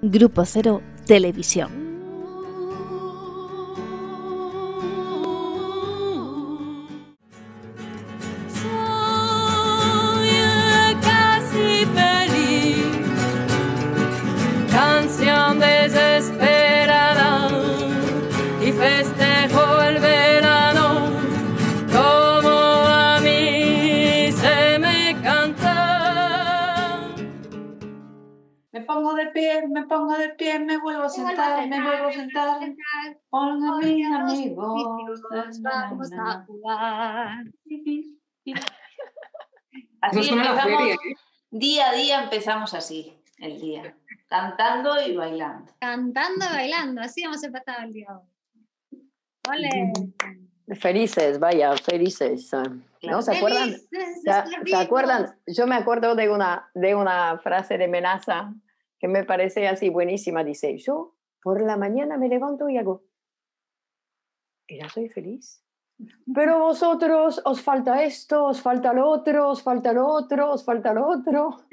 Grupo Cero Televisión. Canción desesperada y festejo el verano como a mí se me canta. Me pongo de pie, me vuelvo a sentar, Con mis amigos Vamos a jugar. Así Eso suena a la empezamos, feria, día a día empezamos así, el día, cantando y bailando. Cantando y bailando, así hemos empezado el día hoy. ¡Ole! Felices, vaya, felices. ¿No? ¿Se acuerdan? ¿Se acuerdan? Yo me acuerdo de una frase de Menaza que me parece así buenísima. Dice, yo por la mañana me levanto y hago, y ya soy feliz. Pero vosotros os falta esto, os falta lo otro, os falta lo otro, os falta lo otro.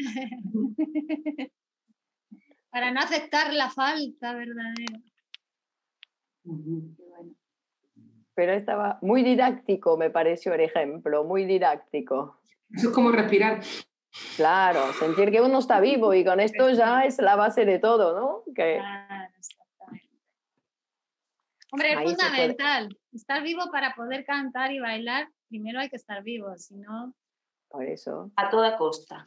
Para no aceptar la falta verdadera. Pero estaba muy didáctico, me pareció el ejemplo, muy didáctico. Eso es como respirar. Claro, sentir que uno está vivo y con esto ya es la base de todo, ¿no? Que Claro, exactamente. Hombre, es ahí se fundamental. Estar vivo para poder cantar y bailar, primero hay que estar vivo, si no... Por eso. A toda costa.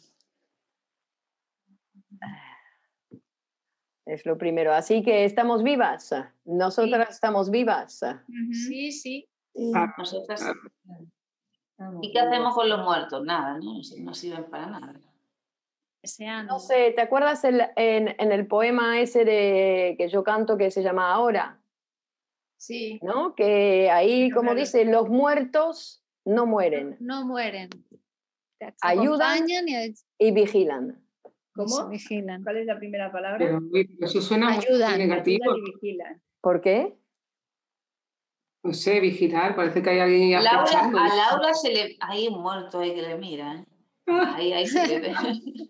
Es lo primero. Así que estamos vivas. Nosotras estamos vivas. Sí, sí. Nosotras. ¿Y qué hacemos con los muertos? Nada, ¿no? No sirven para nada. No sé, ¿te acuerdas en el poema ese que yo canto que se llama Ahora? Sí. ¿No? Que ahí, como dice, los muertos no mueren. No mueren. Te Ayudan y vigilan. ¿Cómo? Vigilan. ¿Cuál es la primera palabra? Pero eso suena muy negativo. Ayudan y vigilan. ¿Por qué? No sé, vigilar, parece que hay alguien acechando. A Laura se le... Hay un muerto ahí que le mira, ¿eh? Ahí se le ve.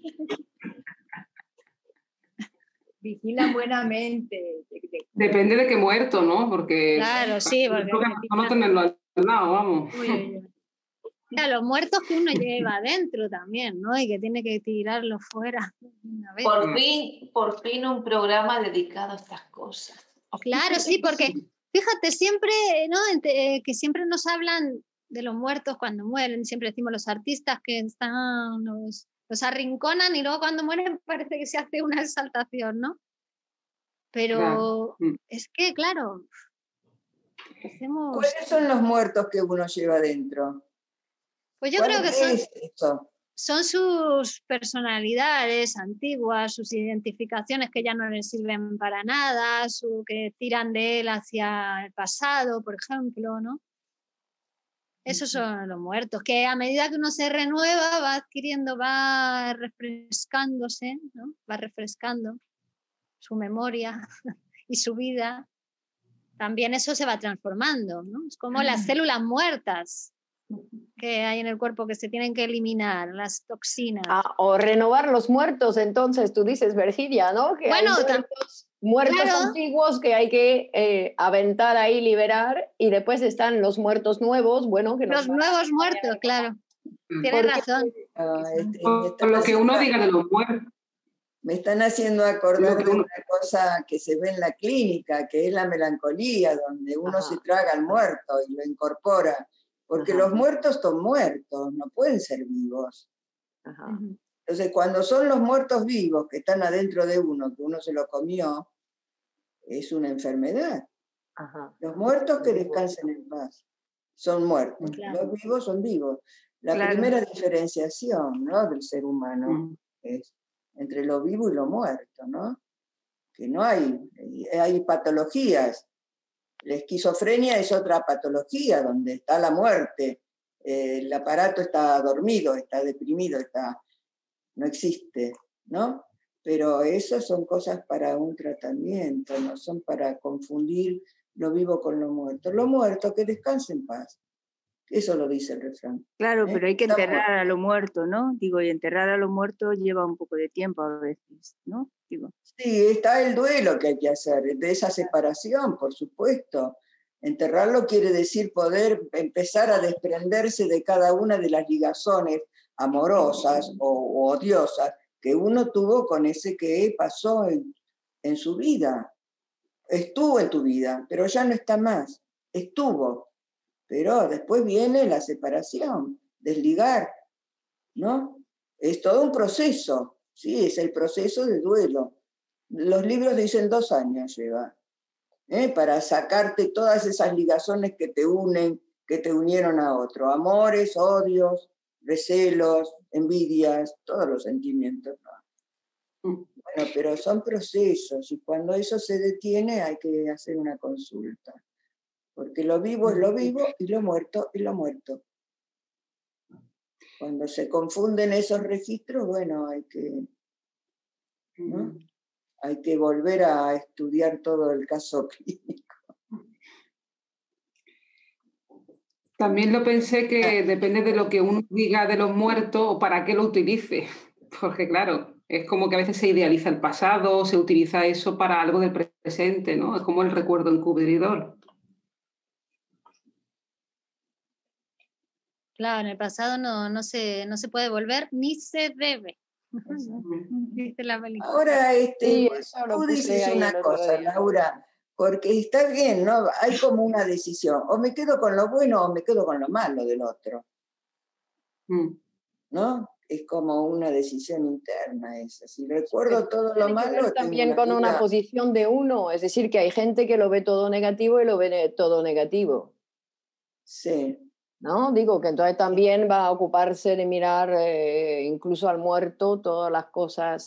Vigilan buenamente. Depende de qué muerto, ¿no? Porque... Claro, sí. Porque no tenerlo al lado, vamos. Claro, los muertos que uno lleva adentro también, ¿no? Y que tiene que tirarlo fuera una vez. Por fin un programa dedicado a estas cosas. Claro, sí, porque fíjate, siempre, ¿no? Que siempre nos hablan de los muertos cuando mueren, siempre decimos los artistas que están, los arrinconan y luego cuando mueren parece que se hace una exaltación, ¿no? Pero es que, claro, hacemos... ¿Cuáles son los muertos que uno lleva adentro? Pues yo creo que son sus personalidades antiguas, sus identificaciones que ya no les sirven para nada, que tiran de él hacia el pasado, por ejemplo, ¿no? Esos son los muertos, que a medida que uno se renueva va adquiriendo, va refrescándose, ¿no? Va refrescando su memoria y su vida. También eso se va transformando, ¿no? Es como las células muertas que hay en el cuerpo que se tienen que eliminar, las toxinas. O renovar los muertos, entonces tú dices, Virginia, ¿no? Que bueno, hay muertos claro, antiguos que hay que aventar ahí, liberar, y después están los muertos nuevos, bueno, que los nuevos muertos, claro. Tienes razón. Por lo que uno diga de los muertos. Me están haciendo acordar de una cosa que se ve en la clínica, que es la melancolía, donde uno se traga al muerto y lo incorpora. Porque los muertos son muertos, no pueden ser vivos. Entonces, cuando son los muertos vivos que están adentro de uno, que uno se lo comió, es una enfermedad. Los muertos que descansen en paz son muertos. Claro. Los vivos son vivos. La primera diferenciación, ¿no?, del ser humano es entre lo vivo y lo muerto, ¿no? Que no hay patologías. La esquizofrenia es otra patología donde está la muerte. El aparato está dormido, está deprimido, no existe, ¿no? Pero esas son cosas para un tratamiento, no son para confundir lo vivo con lo muerto. Lo muerto, que descanse en paz. Eso lo dice el refrán. Claro, pero hay que Está enterrar muerto. a lo muerto, ¿no? Digo, y enterrar a lo muerto lleva un poco de tiempo a veces, ¿no? Digo. Sí, está el duelo que hay que hacer, de esa separación, por supuesto. Enterrarlo quiere decir poder empezar a desprenderse de cada una de las ligazones amorosas o odiosas que uno tuvo con ese que pasó en su vida. Estuvo en tu vida, pero ya no está más. Estuvo. Pero después viene la separación, desligar, ¿no? Es todo un proceso, sí, es el proceso de duelo. Los libros dicen 2 años lleva, para sacarte todas esas ligazones que te unen, que te unieron a otro. Amores, odios, recelos, envidias, todos los sentimientos, ¿no? Bueno, pero son procesos y cuando eso se detiene hay que hacer una consulta. Porque lo vivo es lo vivo y lo muerto es lo muerto. Cuando se confunden esos registros, bueno, hay que, ¿no? Hay que volver a estudiar todo el caso clínico. También lo pensé que depende de lo que uno diga de los muertos o para qué lo utilice. Porque claro, es como que a veces se idealiza el pasado, se utiliza eso para algo del presente, ¿no? Es como el recuerdo encubridor. Claro, en el pasado no se puede volver ni se debe. Dice la película. Ahora, Sí, eso lo tú puse dices ahí una el otro cosa, día. Laura, porque está bien, ¿no? Hay como una decisión, o me quedo con lo bueno o me quedo con lo malo del otro, ¿no? Es como una decisión interna esa. Si recuerdo todo lo Tiene que malo, ver tengo también una con una vida. posición de uno, es decir, que hay gente que lo ve todo negativo y lo ve todo negativo. Sí. ¿No? Digo que entonces también va a ocuparse de mirar incluso al muerto todas las cosas.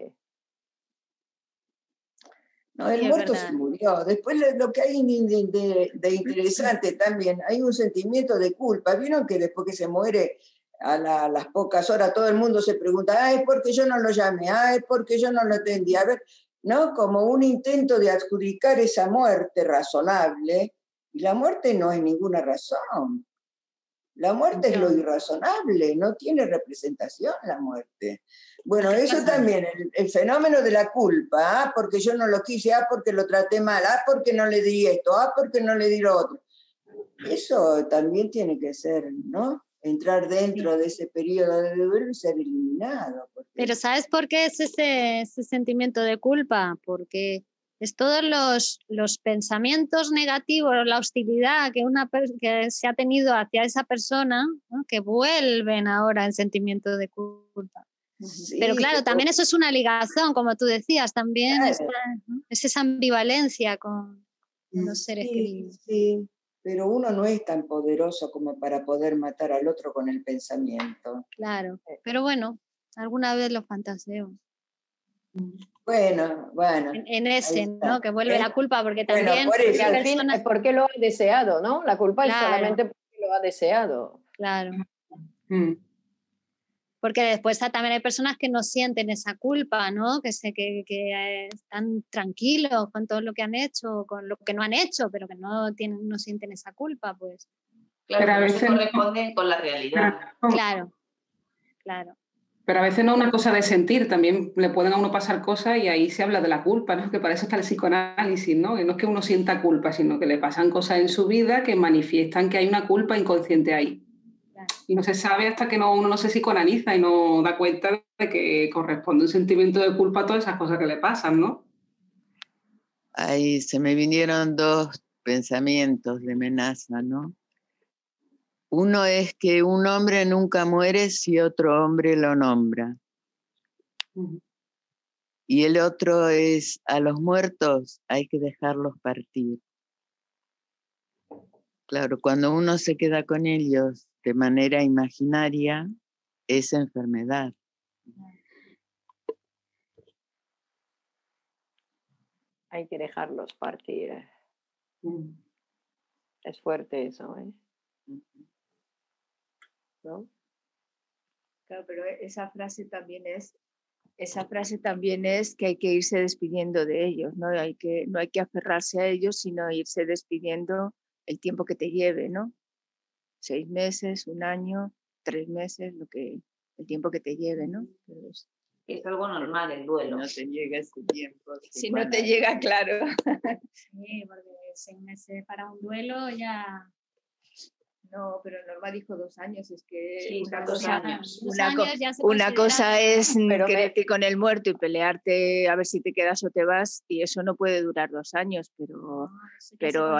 No, el Sí, es muerto verdad. se murió. Después lo que hay de interesante también, hay un sentimiento de culpa. ¿Vieron que después que se muere a las pocas horas todo el mundo se pregunta, ah, es porque yo no lo llamé, ah, es porque yo no lo atendí? A ver, ¿no? Como un intento de adjudicar esa muerte razonable, y la muerte no es ninguna razón. La muerte es lo irrazonable, no tiene representación la muerte. Bueno, eso también, el fenómeno de la culpa, ah, porque yo no lo quise, ah, porque lo traté mal, ah, porque no le di esto, ah, porque no le di lo otro. Eso también tiene que ser, ¿no? Entrar dentro de ese periodo de duelo y ser eliminado. Pero ¿sabes por qué es ese sentimiento de culpa? Porque es todos los pensamientos negativos, la hostilidad que se ha tenido hacia esa persona, ¿no? Que vuelven ahora en sentimiento de culpa. Sí, pero claro, también eso es una ligación, como tú decías, también claro. Es esa ambivalencia con los seres queridos. Sí, pero uno no es tan poderoso como para poder matar al otro con el pensamiento. Claro, pero bueno, alguna vez lo fantaseo. Bueno. En ese, ¿no? Que vuelve la culpa, porque también... Bueno, por eso, al fin es porque lo ha deseado, ¿no? La culpa es solamente porque lo ha deseado. Claro. Porque después también hay personas que no sienten esa culpa, ¿no? Que están tranquilos con todo lo que han hecho, con lo que no han hecho, pero que no sienten esa culpa, pues. Claro, pero a veces no corresponden con la realidad. Claro. Pero a veces no es una cosa de sentir, también le pueden a uno pasar cosas y ahí se habla de la culpa, ¿no? Que para eso está el psicoanálisis, ¿no? Que no es que uno sienta culpa, sino que le pasan cosas en su vida que manifiestan que hay una culpa inconsciente ahí. Claro. Y no se sabe hasta que uno no se psicoanaliza y no da cuenta de que corresponde un sentimiento de culpa a todas esas cosas que le pasan, ¿no? Ahí se me vinieron 2 pensamientos de Menaza, ¿no? Uno es que un hombre nunca muere si otro hombre lo nombra. Y el otro es, a los muertos hay que dejarlos partir. Claro, cuando uno se queda con ellos de manera imaginaria, es enfermedad. Hay que dejarlos partir. Es fuerte eso, ¿eh? ¿No? Claro, pero esa frase también es que hay que irse despidiendo de ellos, ¿no? No hay que aferrarse a ellos, sino irse despidiendo el tiempo que te lleve, ¿no? 6 meses, 1 año, 3 meses, el tiempo que te lleve, ¿no? Pero es algo normal el duelo. No te llega ese tiempo. Si no te llega, claro. Sí, porque 6 meses para un duelo ya... No, pero Norma dijo 2 años, es que sí, 2 años. Una cosa es quererte con el muerto y pelearte a ver si te quedas o te vas, y eso no puede durar 2 años, pero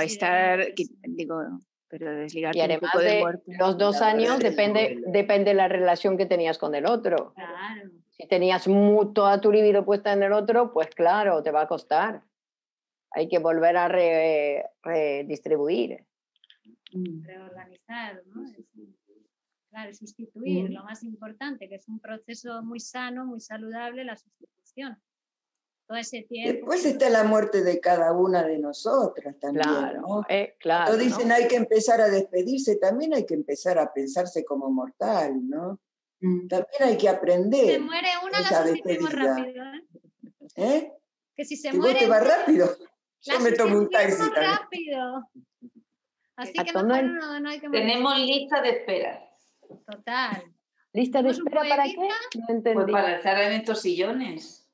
pero desligarte y además un poco del muerto. Los 2 años depende de la relación que tenías con el otro. Claro. Si tenías toda tu libido puesta en el otro, pues claro, te va a costar. Hay que volver a redistribuir. Reorganizar, ¿no? Claro, sustituir, lo más importante, que es un proceso muy sano, muy saludable, la sustitución. Todo ese tiempo. Después está la muerte de cada una de nosotras también, claro, ¿no? Claro. Cuando dicen hay que empezar a despedirse, también hay que empezar a pensarse como mortal, ¿no? También hay que aprender. Si se muere una, la sustituimos rápido, ¿Eh? Que si se ¿Que muere vos te vas rápido? Yo me tomo un taxi también. rápido. Así que mejor no hay que morir. Tenemos lista de espera. Total. ¿Lista de espera para qué? No entendí. Pues para estar en estos sillones.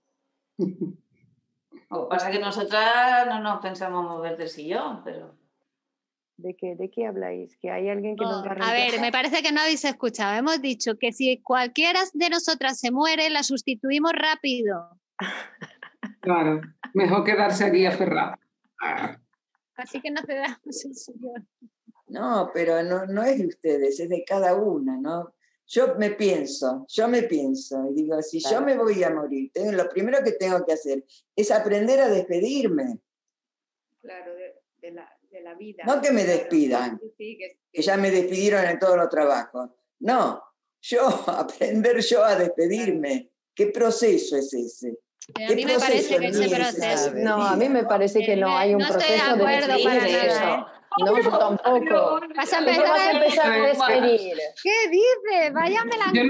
Lo que pasa es que nosotras no nos pensamos mover del sillón, pero... ¿De qué habláis? ¿Que hay alguien que nos va a reemplazar? A ver, me parece que no habéis escuchado. Hemos dicho que si cualquiera de nosotras se muere, la sustituimos rápido. Claro, mejor quedarse aquí aferrado. Así que no cedamos el sillón. No, pero no es de ustedes, es de cada una, ¿no? Yo me pienso y digo, si yo me voy a morir, lo primero que tengo que hacer es aprender a despedirme. Claro, de la vida. No que me despidan, que ya me despidieron en todos los trabajos. No, aprender yo a despedirme. ¿Qué proceso es ese? A mí me parece que ese proceso... No, a mí me parece que no hay un proceso de despedirse. No estoy de acuerdo para nada, No, yo tampoco. Vas a empezar a despedir. ¿Qué dices? Vaya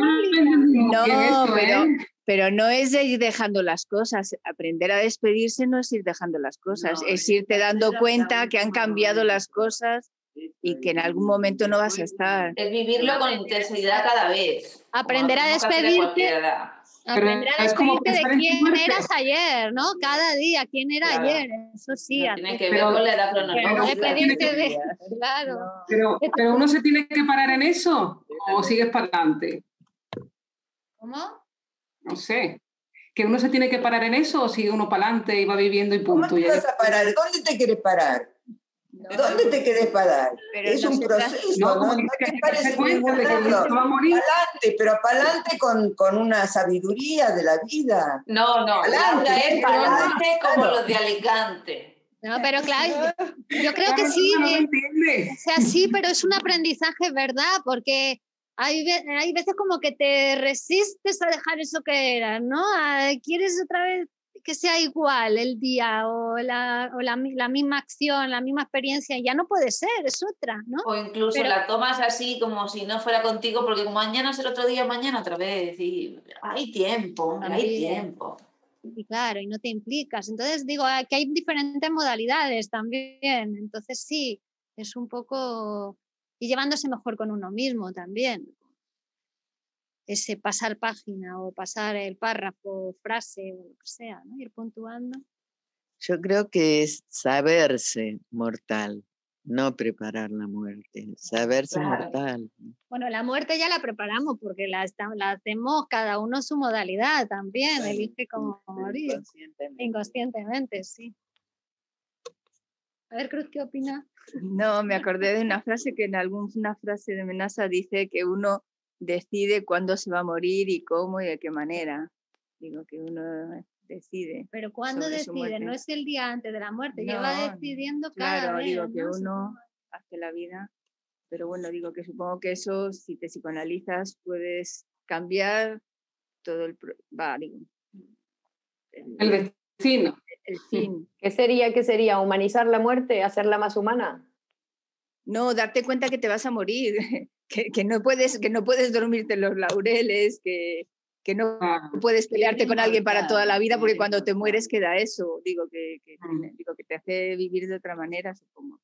melancólica. No, pero no es de ir dejando las cosas. Aprender a despedirse no es ir dejando las cosas, es irte dando cuenta que han cambiado las cosas y que en algún momento no vas a estar. Es vivirlo con intensidad cada vez. Aprender a despedirte. Aprender a despedirte de quién eras ayer, ¿no? Cada día, quién era ayer, eso sí. Tiene que ver con la edad cronológica. Claro. Pero uno se tiene que parar en eso o sigues para adelante. ¿Cómo? No sé. ¿Que uno se tiene que parar en eso o sigue uno para adelante y va viviendo y punto? ¿Cómo te vas a parar? ¿Dónde te quieres parar? ¿Dónde te querés parar? Es un proceso, ¿no? No te pares en ningún lado. Pa'lante, pero pa'lante con una sabiduría de la vida. No, es pa'lante como los de Alicante. No, pero claro, yo creo que sí. O sea, sí, pero es un aprendizaje, ¿verdad? Porque hay veces como que te resistes a dejar eso que eras, ¿no? Quieres otra vez que sea igual el día o la misma acción, la misma experiencia, ya no puede ser, es otra, ¿no? O incluso la tomas así como si no fuera contigo, porque como mañana es el otro día, mañana otra vez, y hay tiempo. Y claro, y no te implicas. Entonces digo que hay diferentes modalidades también, entonces sí, es un poco... y llevándose mejor con uno mismo también. Ese pasar página o pasar el párrafo, frase o lo que sea, ¿no? Ir puntuando. Yo creo que es saberse mortal, no preparar la muerte, saberse mortal. Bueno, la muerte ya la preparamos porque la hacemos cada uno su modalidad también, elige cómo morir. Inconscientemente, sí. A ver, Cruz, ¿qué opina? No, me acordé de una frase que en alguna frase de Menasa dice que uno decide cuándo se va a morir y cómo y de qué manera. Digo que uno decide. Pero ¿cuándo decide? No es el día antes de la muerte, lleva decidiendo cada vez. Claro, digo que uno hace la vida. Pero bueno, digo que supongo que eso, si te psicoanalizas, puedes cambiar todo el destino. El fin. ¿Qué sería? ¿Humanizar la muerte? ¿Hacerla más humana? No, darte cuenta que te vas a morir. Que no puedes dormirte en los laureles, que no puedes pelearte con alguien para toda la vida, porque cuando te mueres queda eso. Digo que te hace vivir de otra manera, supongo.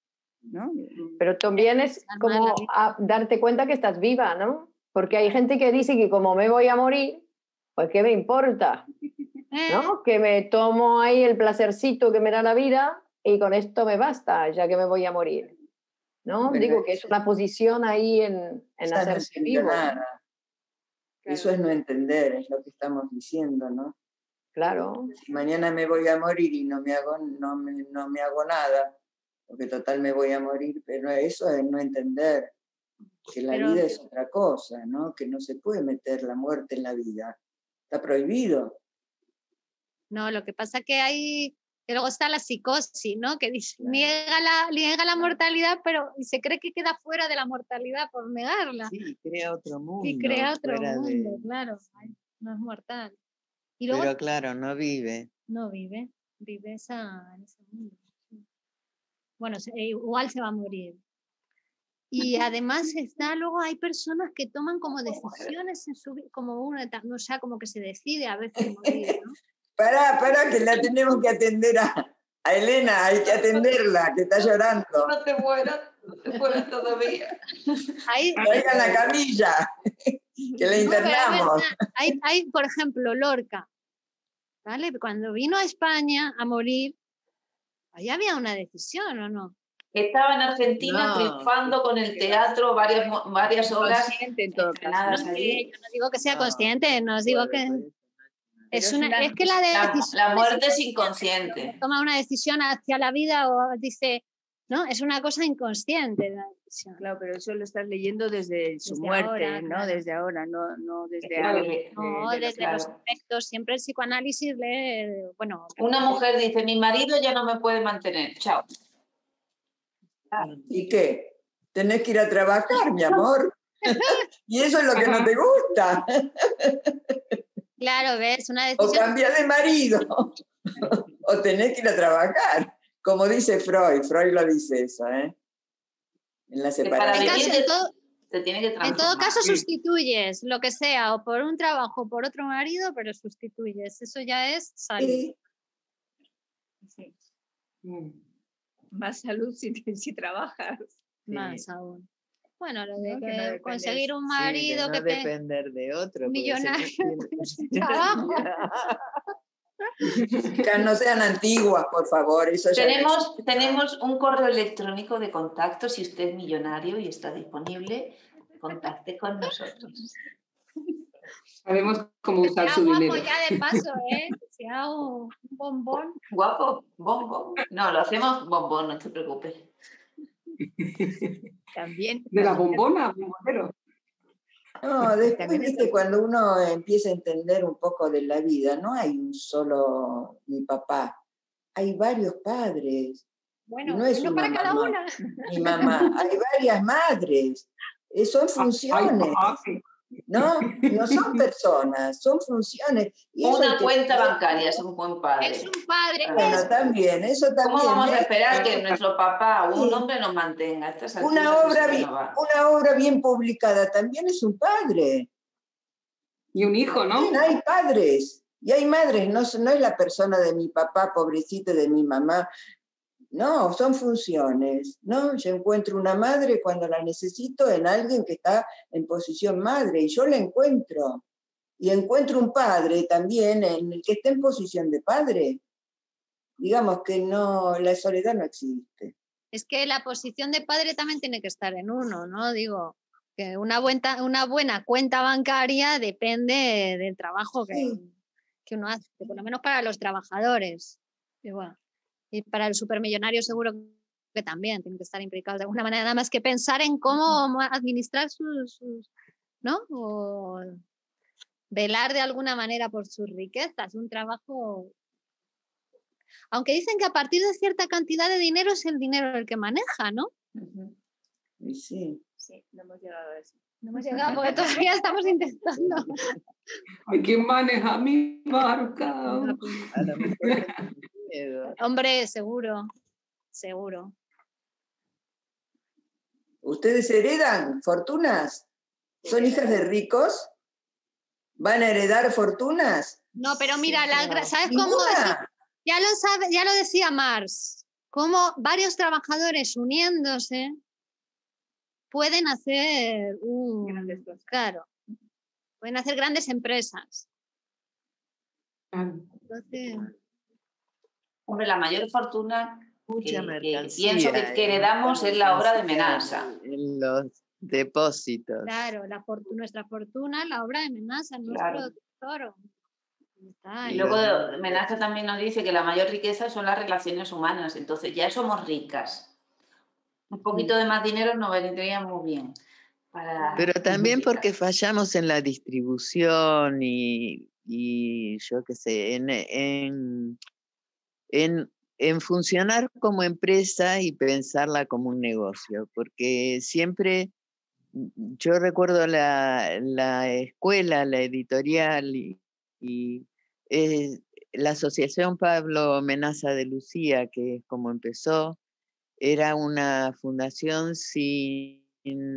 ¿no? Pero también es como darte cuenta que estás viva, ¿no? Porque hay gente que dice que como me voy a morir, pues ¿qué me importa? ¿No? Que me tomo ahí el placercito que me da la vida y con esto me basta, ya que me voy a morir. ¿No? Bueno, digo que es una posición ahí en hacerse vivo. Nada. Eso es no entender, es lo que estamos diciendo, ¿no? Claro. Si mañana me voy a morir y no me hago nada, porque total me voy a morir, pero eso es no entender que la vida es otra cosa, ¿no? Que no se puede meter la muerte en la vida. Está prohibido. No, lo que pasa que luego está la psicosis, ¿no? Que dice, niega la mortalidad, pero se cree que queda fuera de la mortalidad por negarla. Sí, crea otro mundo. Y crea otro mundo, claro. No es mortal. Y luego, pero claro, no vive. No vive en ese mundo. Bueno, igual se va a morir. Y además luego hay personas que toman como decisiones en su vida, como o sea, como que se decide a veces morir, ¿no? Pará, que la tenemos que atender a Elena, hay que atenderla, que está llorando. No te mueras todavía. Traigan la camilla, que la internamos. Hay, por ejemplo, Lorca, ¿vale? Cuando vino a España a morir, ahí había una decisión, ¿o no? Estaba en Argentina triunfando con el teatro varias horas. En todo caso. Yo no digo que sea consciente, no os digo que... Es que la muerte es inconsciente. Toma una decisión hacia la vida o dice, ¿no? Es una cosa inconsciente la decisión. Claro, pero eso lo estás leyendo desde su muerte, ahora, ¿no? Claro. Desde ahora, no desde ahora. No, desde los aspectos. Siempre el psicoanálisis bueno... Una mujer dice, mi marido ya no me puede mantener, chao. ¿Y qué? Tenés que ir a trabajar, mi amor. Y eso es lo que no te gusta. Claro, ves, una decisión... O cambiar de marido, o tenés que ir a trabajar, como dice Freud lo dice eso, ¿eh? En la separación. En todo caso sustituyes lo que sea, o por un trabajo o por otro marido, pero sustituyes, eso ya es salud. Sí. Más salud si trabajas. Más aún. Bueno, lo de conseguir un marido que no depender de otro. Millonario. Que no sean antiguas, por favor. Eso tenemos un correo electrónico de contacto. Si usted es millonario y está disponible, contacte con nosotros. Sabemos cómo usar su dinero. Ya de paso, Si hago un bombón. Guapo, bombón. No, lo hacemos bombón, no te preocupes. También. De la bombona, bombonero. No, después, viste, cuando uno empieza a entender un poco de la vida, no hay un solo mi papá, hay varios padres. Bueno, no es uno una para cada mamá, una. Mi mamá, hay varias madres. Son funciones. No son personas, son funciones. Y una cuenta bancaria es un buen padre. Es un padre. Bueno, también, eso también. ¿Cómo vamos a esperar que nuestro papá o un hombre nos mantenga? Una obra bien publicada también es un padre. Y un hijo, ¿no? También hay padres y hay madres, no es la persona de mi papá, pobrecito, de mi mamá. No, son funciones, ¿no? Yo encuentro una madre cuando la necesito en alguien que está en posición madre, y yo la encuentro. Y encuentro un padre también en el que está en posición de padre. Digamos que no, la soledad no existe. Es que la posición de padre también tiene que estar en uno, ¿no? Digo, que una buena cuenta bancaria depende del trabajo que uno hace, por lo menos para los trabajadores. Igual. Y para el supermillonario seguro que también tiene que estar implicado de alguna manera, nada más que pensar en cómo administrar sus ¿no? O velar de alguna manera por sus riquezas, un trabajo... Aunque dicen que a partir de cierta cantidad de dinero es el dinero el que maneja, ¿no? Sí. Sí, no hemos llegado a eso. No hemos llegado porque todavía estamos intentando. Hay quien maneja mi barca. Hombre, seguro. ¿Ustedes heredan fortunas? ¿Son hijas de ricos? ¿Van a heredar fortunas? No, pero mira, ¿sabes cómo? Ya lo decía Marx. cómo varios trabajadores uniéndose pueden hacer claro, pueden hacer grandes empresas. Entonces, hombre, la mayor fortuna mucha que mercancía pienso que heredamos es la obra de Menasa. En los depósitos. Claro, nuestra fortuna, la obra de Menasa, Claro. nuestro tesoro. Y luego Menasa también nos dice que la mayor riqueza son las relaciones humanas, entonces ya somos ricas. Un poquito de más dinero nos vendría muy bien. Pero también porque fallamos en la distribución y yo qué sé, en funcionar como empresa y pensarla como un negocio, porque siempre, yo recuerdo la escuela, la editorial y la Asociación Pablo Menaza de Lucía, que es como empezó, era una fundación sin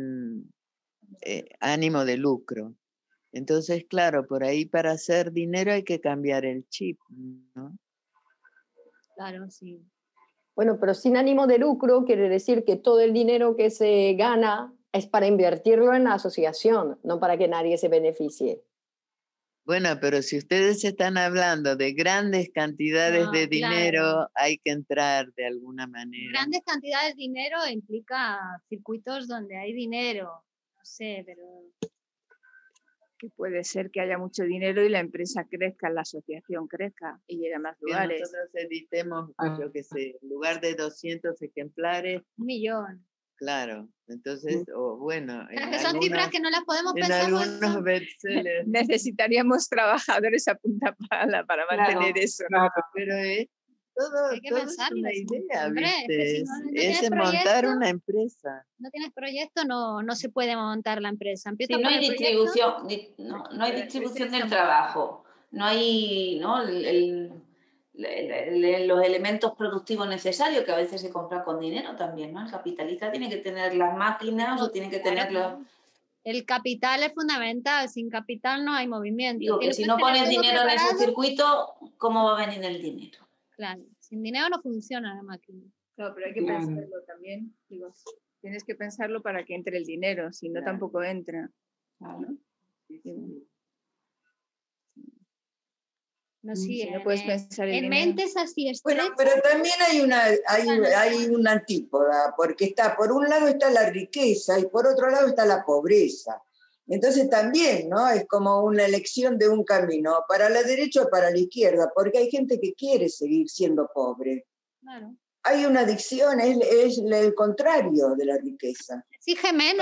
ánimo de lucro. Entonces, claro, por ahí para hacer dinero hay que cambiar el chip, ¿no? Claro, sí. Bueno, pero sin ánimo de lucro quiere decir que todo el dinero que se gana es para invertirlo en la asociación, no para que nadie se beneficie. Bueno, pero si ustedes están hablando de grandes cantidades de dinero, claro, hay que entrar de alguna manera. Grandes cantidades de dinero implica circuitos donde hay dinero, no sé, pero... Que puede ser que haya mucho dinero y la empresa crezca, la asociación crezca y llegue a más lugares. Que nosotros editemos, yo qué sé, en lugar de 200 ejemplares. 1 millón. Claro, entonces, bueno. Pero que son cifras que no las podemos pensar. En algunos bestsellers. Necesitaríamos trabajadores a punta pala para mantener eso. Claro. Pero todo hay que todo pensar, es una idea, hombre, ¿viste? Es es montar una empresa. No tienes proyecto, no se puede montar la empresa. Sí, no hay distribución, no hay distribución del trabajo, no hay los elementos productivos necesarios que a veces se compran con dinero también, ¿no? El capitalista tiene que tener las máquinas o tiene que tener los... El capital es fundamental, sin capital no hay movimiento. Digo que si no pones dinero en ese circuito, ¿cómo va a venir el dinero? Claro, sin dinero no funciona la máquina. Claro, pero hay que pensarlo también. Digo, tienes que pensarlo para que entre el dinero, si no tampoco entra. ¿No? No, sí, si no puedes pensar en mentes así estrechas. Bueno, pero también hay una antípoda, porque por un lado está la riqueza y por otro lado está la pobreza. Entonces también, ¿no? Es como una elección de un camino, para la derecha o para la izquierda, porque hay gente que quiere seguir siendo pobre. Claro. Hay una adicción, es el contrario de la riqueza. Exige menos.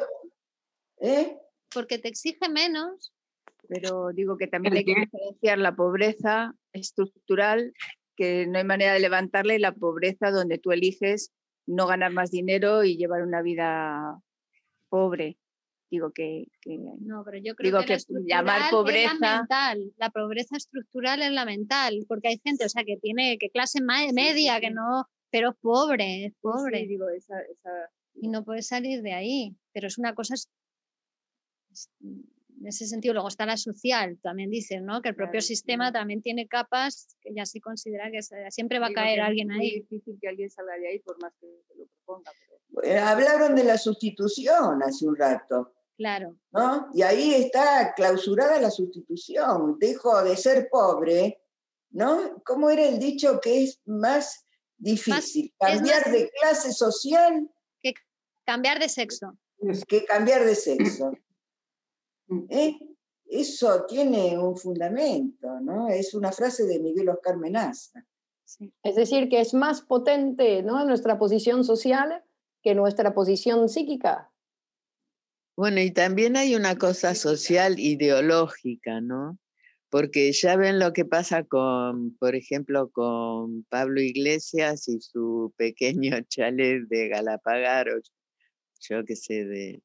Porque te exige menos. Pero digo que también hay que diferenciar la pobreza estructural, que no hay manera de levantarla, y la pobreza donde tú eliges no ganar más dinero y llevar una vida pobre. Digo que no, pero yo creo que llamar pobreza es la mental. La pobreza estructural es la mental, porque hay gente, o sea, que tiene clase media, que no, pero es pobre. Sí, digo, y no puede salir de ahí. Pero es una cosa en ese sentido. Luego está la social, también dicen, ¿no? Que el propio sistema también tiene capas que ya se considera que siempre va a caer alguien ahí. Es muy difícil que alguien salga de ahí por más que se lo proponga. Hablaron de la sustitución hace un rato. Claro. ¿No? Y ahí está clausurada la sustitución. Dejo de ser pobre, ¿no? ¿Cómo era el dicho que es más difícil? Cambiar de clase social que cambiar de sexo. Que cambiar de sexo. Eso tiene un fundamento, ¿no? Es una frase de Miguel Oscar Menaza. Sí. Es decir, que es más potente, ¿no?, nuestra posición social que nuestra posición psíquica. Bueno, y también hay una cosa social ideológica, ¿no? Porque ya ven lo que pasa por ejemplo, con Pablo Iglesias y su pequeño chalet de Galapagar, o yo qué sé,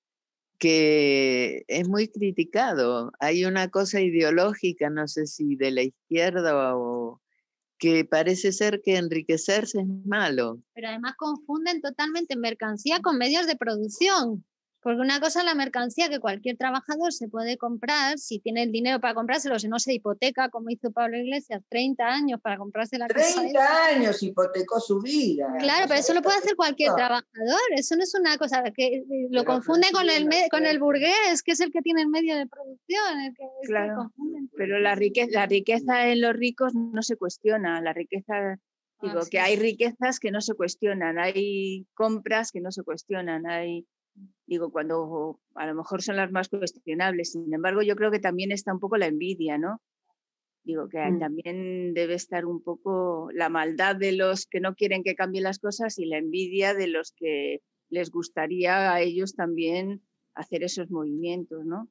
que es muy criticado. Hay una cosa ideológica, no sé si de la izquierda o que parece ser que enriquecerse es malo. Pero además confunden totalmente mercancía con medios de producción. Porque una cosa es la mercancía que cualquier trabajador se puede comprar, si tiene el dinero para comprárselo, si no se hipoteca, como hizo Pablo Iglesias, 30 años para comprarse la casa. 30 años hipotecó su vida. Claro, pero eso lo puede hacer cualquier trabajador. Eso no es una cosa que lo confunde con el burgués, que es el que tiene el medio de producción. Claro, pero la riqueza en los ricos no se cuestiona. La riqueza, digo, que hay riquezas que no se cuestionan, hay compras que no se cuestionan, digo, cuando a lo mejor son las más cuestionables. Sin embargo, yo creo que también está un poco la envidia, ¿no? Digo que también debe estar un poco la maldad de los que no quieren que cambien las cosas y la envidia de los que les gustaría a ellos también hacer esos movimientos, ¿no?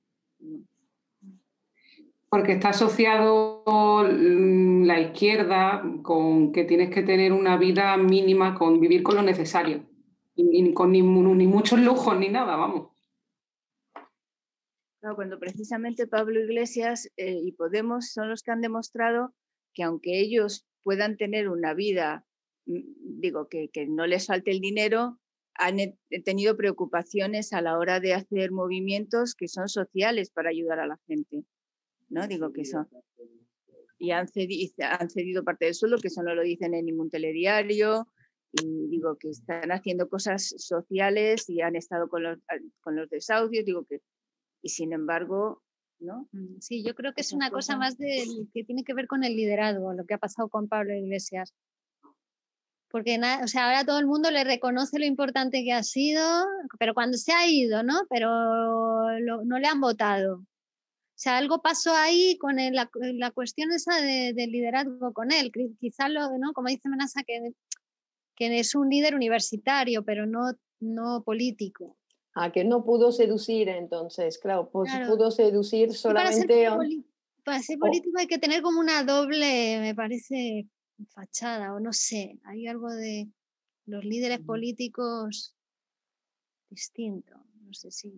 Porque está asociado la izquierda con que tienes que tener una vida mínima, con vivir con lo necesario. Y con ni muchos lujos ni nada, vamos. Claro, cuando precisamente Pablo Iglesias y Podemos son los que han demostrado que aunque ellos puedan tener una vida, digo, que no les falte el dinero, han tenido preocupaciones a la hora de hacer movimientos que son sociales para ayudar a la gente, ¿no? Digo que son... Y han cedido parte del sueldo, que eso no lo dicen en ningún telediario, y digo que están haciendo cosas sociales y han estado con los desahucios, digo que, y sin embargo, ¿no? Sí, yo creo que es una cosa más que tiene que ver con el liderazgo, lo que ha pasado con Pablo Iglesias. Porque o sea, ahora todo el mundo le reconoce lo importante que ha sido, pero cuando se ha ido, ¿no? Pero no le han votado. O sea, algo pasó ahí con la cuestión esa del liderazgo con él. Quizás, ¿no? Como dice Menasa, que es un líder universitario, pero no político. Que no pudo seducir entonces, claro, pues claro. Pudo seducir solamente... Para ser político hay que tener como una doble, me parece, fachada, o no sé, hay algo de los líderes políticos distinto, no sé si...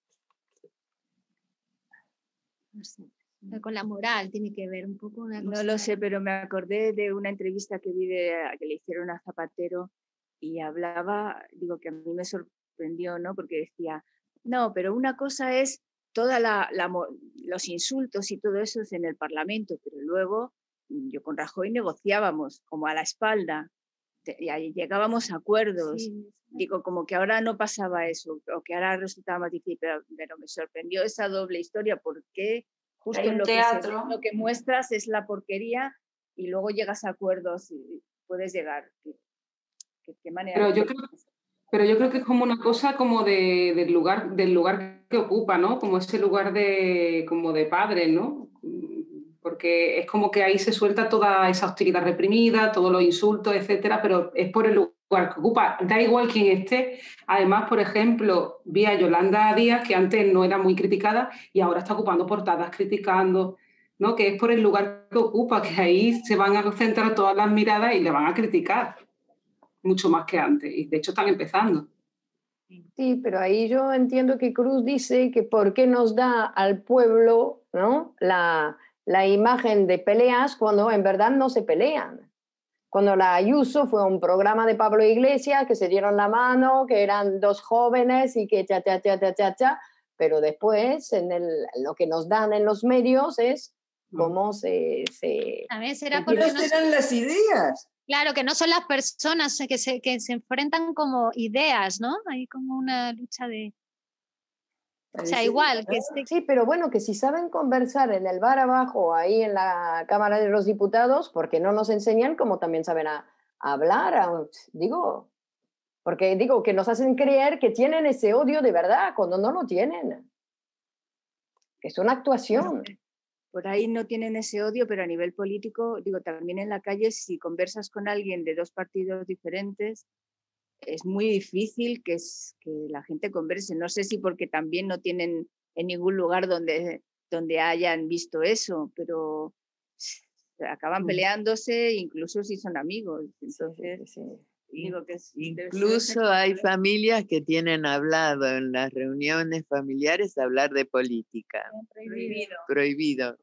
No sé. Con la moral tiene que ver un poco una cosa. No lo sé, pero me acordé de una entrevista que vi que le hicieron a Zapatero y hablaba, digo que a mí me sorprendió, ¿no? Porque decía, no, pero una cosa es toda los insultos y todo eso es en el Parlamento, pero luego yo con Rajoy negociábamos como a la espalda, y ahí llegábamos a acuerdos. Sí. Digo, como que ahora no pasaba eso, o que ahora resultaba más difícil, pero me sorprendió esa doble historia, porque justo lo que muestras es la porquería y luego llegas a acuerdos y puedes llegar. ¿Qué manera? Pero yo creo que es como una cosa como del lugar que ocupa, ¿no? Como ese lugar como de padre, ¿no? Porque es como que ahí se suelta toda esa hostilidad reprimida, todos los insultos, etcétera, pero es por el lugar que ocupa. Da igual quién esté. Además, por ejemplo, vi a Yolanda Díaz, que antes no era muy criticada y ahora está ocupando portadas criticando, ¿no? Que es por el lugar que ocupa, que ahí se van a concentrar todas las miradas y le van a criticar mucho más que antes. Y de hecho están empezando. Sí, pero ahí yo entiendo que Cruz dice que por qué nos da al pueblo, ¿no? la imagen de peleas cuando en verdad no se pelean. Cuando la Ayuso fue a un programa de Pablo Iglesias, que se dieron la mano, que eran dos jóvenes y que cha, pero después lo que nos dan en los medios es cómo se también será porque no serán las ideas. Claro, que no son las personas que se enfrentan como ideas, ¿no? Hay como una lucha de... O sea, igual que Sí, pero bueno, que si saben conversar en el bar abajo, ahí en la Cámara de los Diputados, porque no nos enseñan cómo también saben hablar, porque digo que nos hacen creer que tienen ese odio de verdad, cuando no lo tienen. Que es una actuación. Por ahí no tienen ese odio, pero a nivel político, digo, también en la calle, si conversas con alguien de dos partidos diferentes, es muy difícil que la gente converse. No sé si porque también no tienen en ningún lugar donde hayan visto eso, pero acaban peleándose incluso si son amigos. Entonces, sí. Digo que incluso hay familias que tienen hablado en las reuniones familiares hablar de política. Prohibido.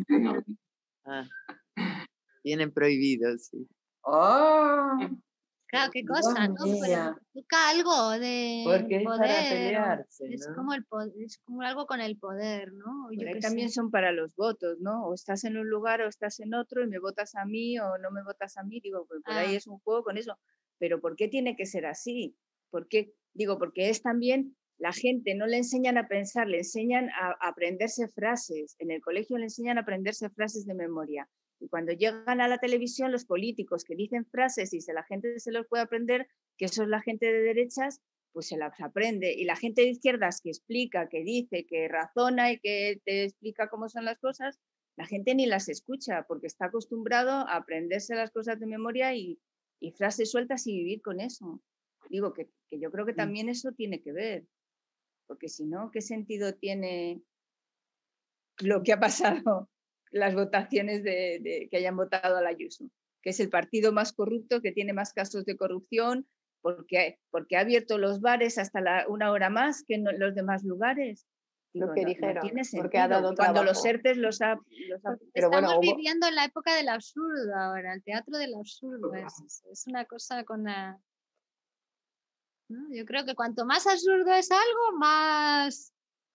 Tienen prohibido, sí. Claro, qué cosa, ¿no? Busca algo de porque poder. es para pelearse, ¿no? Es como el poder, es como algo con el poder, ¿no? También son para los votos, ¿no? O estás en un lugar o estás en otro y me votas a mí o no me votas a mí. Digo, pues por ahí es un juego con eso. Pero ¿por qué tiene que ser así? ¿Por qué? Digo, porque es también la gente, no le enseñan a pensar, le enseñan a aprenderse frases. En el colegio le enseñan a aprenderse frases de memoria. Y cuando llegan a la televisión, los políticos que dicen frases y si la gente se los puede aprender, que eso es la gente de derechas, pues se las aprende. Y la gente de izquierdas que explica, que dice, que razona y que te explica cómo son las cosas, la gente ni las escucha porque está acostumbrado a aprenderse las cosas de memoria y frases sueltas y vivir con eso. Digo que yo creo que también eso tiene que ver, porque si no, ¿qué sentido tiene lo que ha pasado? Las votaciones que hayan votado a la Ayuso, que es el partido más corrupto, que tiene más casos de corrupción, porque ha abierto los bares hasta 1 hora más que en los demás lugares. Digo, lo que dijeron, no tiene sentido. porque ha dado cuando trabajo. Los ERTEs los ha pero estamos viviendo en la época del absurdo ahora, el teatro del absurdo. Es una cosa con la... ¿no? Yo creo que cuanto más absurdo es algo, más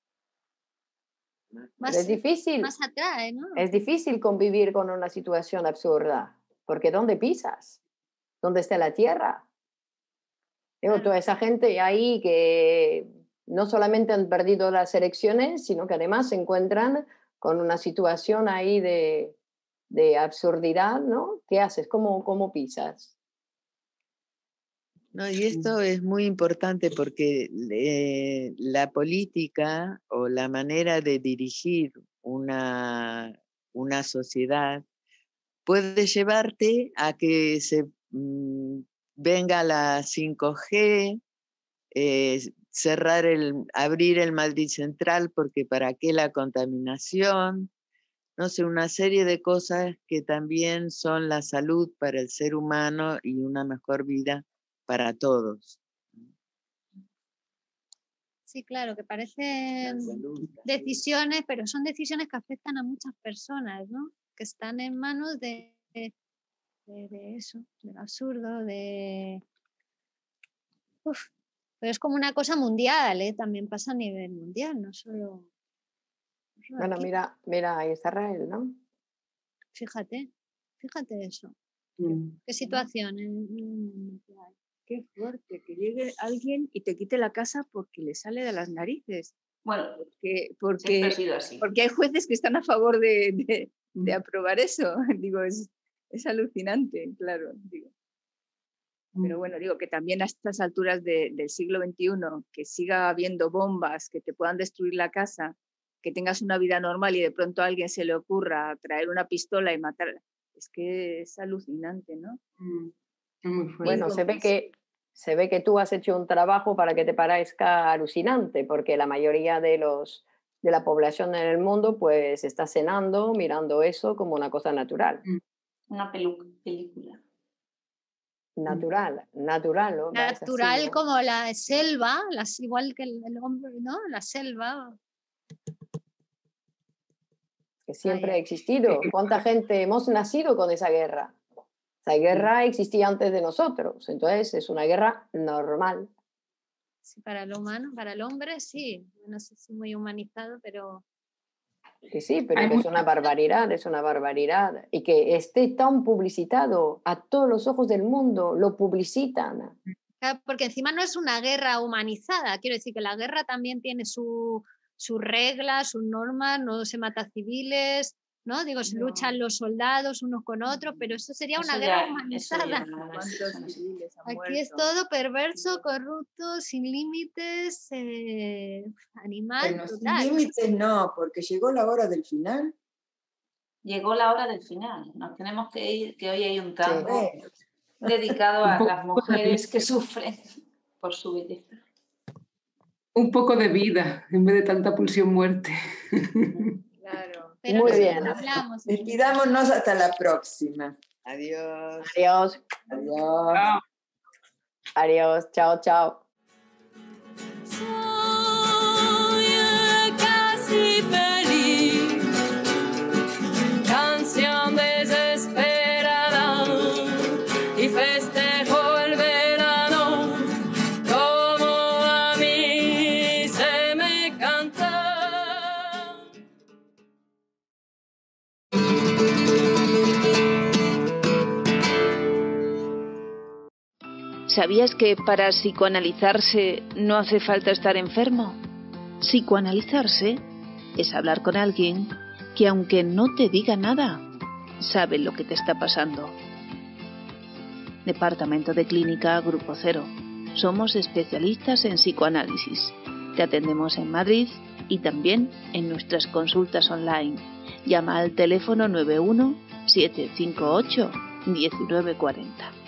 es difícil, más atrae, ¿no? Es difícil convivir con una situación absurda, porque ¿dónde pisas? ¿Dónde está la tierra? Digo, toda esa gente ahí que no solamente han perdido las elecciones, sino que además se encuentran con una situación ahí de absurdidad, ¿no? ¿Qué haces? ¿Cómo pisas? No, y esto es muy importante porque la política o la manera de dirigir una sociedad puede llevarte a que se venga la 5G, abrir el Madrid Central porque para qué la contaminación, no sé, una serie de cosas que también son la salud para el ser humano y una mejor vida para todos. Sí, claro, que parecen decisiones, pero son decisiones que afectan a muchas personas, ¿no? Que están en manos de eso, del absurdo, pero es como una cosa mundial, ¿eh? También pasa a nivel mundial, no solo... Bueno, aquí. Mira a Israel, ¿no? Fíjate eso. ¿Qué situación? Qué fuerte, que llegue alguien y te quite la casa porque le sale de las narices. Bueno, porque ha sido así. Porque hay jueces que están a favor de aprobar eso. Digo, es alucinante, claro. Digo. Pero bueno, digo que también a estas alturas del siglo XXI, que siga habiendo bombas que te puedan destruir la casa, que tengas una vida normal y de pronto a alguien se le ocurra traer una pistola y matar, es que es alucinante, ¿no? Muy fuerte. Bueno, se ve que tú has hecho un trabajo para que te parezca alucinante, porque la mayoría de la población en el mundo pues está cenando, mirando eso como una cosa natural. Una película. Natural, ¿no? Natural así, ¿no? Como la selva, igual que el hombre, ¿no? La selva. Que siempre ha existido. ¿Cuánta gente hemos nacido con esa guerra? Esa guerra existía antes de nosotros, entonces es una guerra normal. Sí, para el humano, para el hombre, sí. No sé si muy humanizado, pero... Sí, pero que es una barbaridad. Y que esté tan publicitado a todos los ojos del mundo, lo publicitan. Claro, porque encima no es una guerra humanizada, quiero decir que la guerra también tiene sus reglas, sus normas, no se mata civiles, ¿no? Digo, se luchan los soldados unos con otros, pero eso sería una guerra humanizada. Aquí es todo perverso, corrupto, sin límites, animal. Bueno, sin límites no, porque llegó la hora del final. Llegó la hora del final. Nos tenemos que ir, que hoy hay un tango dedicado a las mujeres que sufren por su belleza. Un poco de vida, en vez de tanta pulsión-muerte. Claro. Pero muy bien. Despidámonos hasta la próxima. Adiós. Adiós. Adiós. Adiós. Chao, chao. Soy casi feliz, canción desesperada y festejo el verano. ¿Sabías que para psicoanalizarse no hace falta estar enfermo? Psicoanalizarse es hablar con alguien que, aunque no te diga nada, sabe lo que te está pasando. Departamento de Clínica Grupo Cero. Somos especialistas en psicoanálisis. Te atendemos en Madrid y también en nuestras consultas online. Llama al teléfono 91 758 1940.